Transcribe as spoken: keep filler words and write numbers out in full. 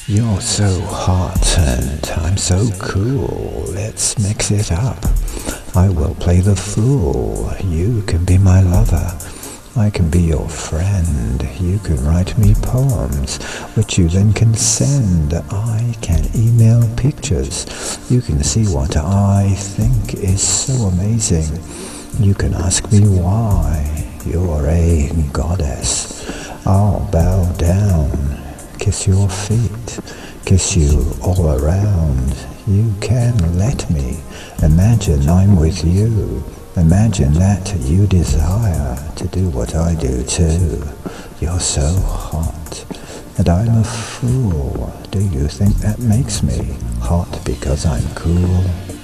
You're so hot and I'm so cool, let's mix it up. I will play the fool, you can be my lover. I can be your friend, you can write me poems, which you then can send. I can email pictures, you can see what I think is so amazing. You can ask me why, you're a goddess. I'll bow down, kiss your feet, kiss you all around. You can let me imagine I'm with you. Imagine that you desire to do what I do too. You're so hot, and I'm a fool. Do you think that makes me hot because I'm cool?